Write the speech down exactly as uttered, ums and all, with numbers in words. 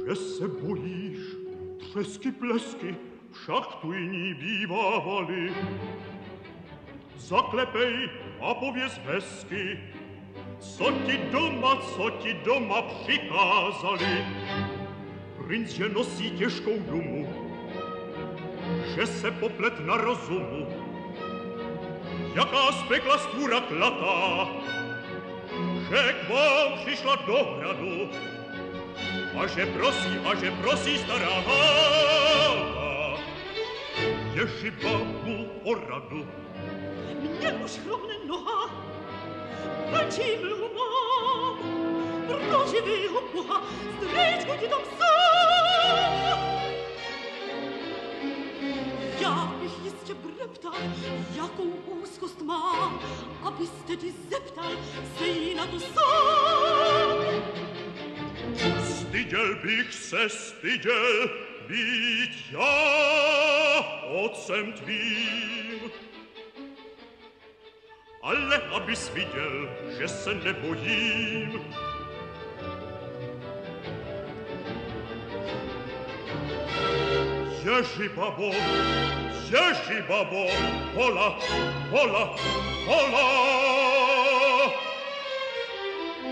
Že se bojíš, třesky plesky, však tu jiní bývávali. Zaklepej a pověz hezky, co ti doma, co ti doma přikázali. Princ, že nosí těžkou dumu, že se poplet na rozumu, jaká z pekla stvůra klatá, že k vám přišla do hradu a že prosí, a že prosí stará háta, Ježiba mu o radu. Mně už chromne noha, mlčím lumám, pro živého Boha, strejčku ti tam sám. Já bych jistě breptal, jakou úzkost mám, abys tedy zeptal se jí na to sám. Styděl bych se, styděl být já otcem tvým. Ale abys viděl, že se nebojím. Ježibabo, Ježibabo, hola, hola, hola.